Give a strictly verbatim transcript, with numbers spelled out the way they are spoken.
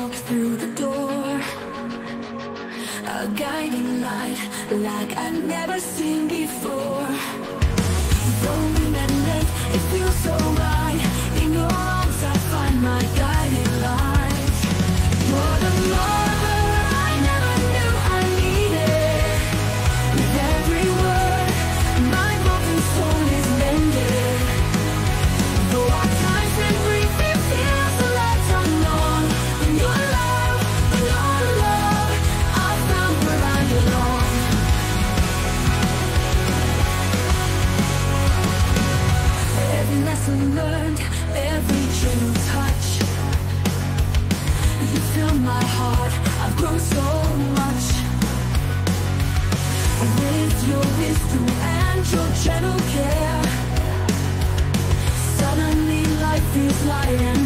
walk through the door, a guiding light like I've never seen before. Rolling at night, it feels so right. In your arms I find my guiding light. You're the mother I never knew I needed. With every word, my broken soul is mended. Though our times been brief, it feels the lights unknown. In your love, in your love, I found where I belong. Every lesson learned, every gentle touch, you fill my heart, I've grown so much. With your wisdom and your gentle care, suddenly life feels light and